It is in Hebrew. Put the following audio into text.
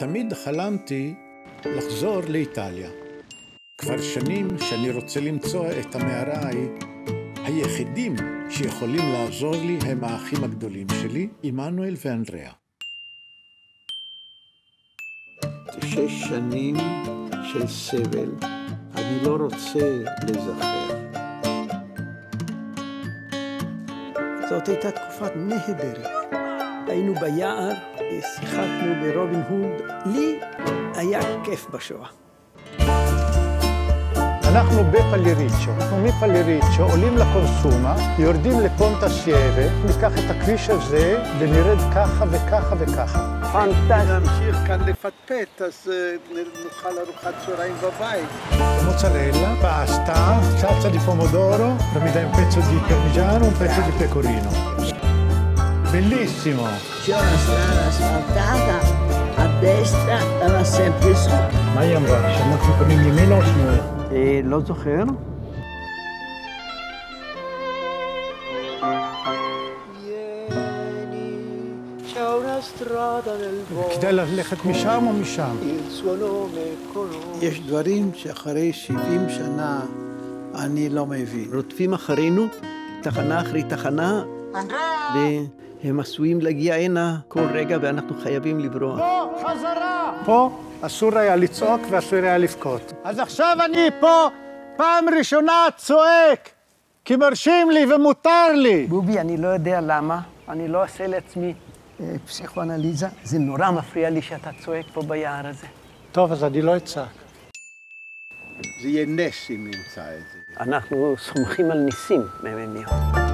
תמיד חלמתי לחזור לאיטליה. כבר שנים שאני רוצה למצוא את המערה ההיא. היחידים שיכולים לעזור לי הם האחים הגדולים שלי, עמנואל ואנדריאה. 6 שנים של סבל, אני לא רוצה לזכר. זאת הייתה תקופת נהדרת. היינו ביער, שיחקנו ברובין הוד. לי היה כיף בשואה. אנחנו בפלריצ'ו, אנחנו מפלריצ'ו עולים לקונסומה, יורדים לפונטה סייבה, ניקח את הכביש הזה ונרד ככה וככה וככה. פנטסטי. נמשיך כאן לפטפט, אז נאכל ארוחת צהריים בבית. Mozzarella, pasta, salsa di pomodoro, poi mi dai un pezzo di parmigiano, un pezzo di pecorino. Bellissimo! C'è una strada asfaltata, a destra va sempre su. מה היא אמרה? שאנחנו קוראים ימין או שמאל? לא זוכר. כדאי ללכת משם או משם? יש דברים שאחרי 70 שנה אני לא מבין. רודפים אחרינו, תחנה אחרי תחנה, והם עשויים להגיע הנה כל רגע ואנחנו חייבים לברוח. פה, חזרה! פה אסור היה לצעוק ואסור היה לבכות. אז עכשיו אני פה פעם ראשונה צועק, כי מרשים לי ומותר לי. בובי, אני לא יודע למה, אני לא אעשה לעצמי פסיכואנליזה. זה נורא מפריע לי שאתה צועק פה ביער הזה. טוב, אז אני לא אצעק. זה יהיה נס אם נמצא את זה. אנחנו סומכים על ניסים, ממני.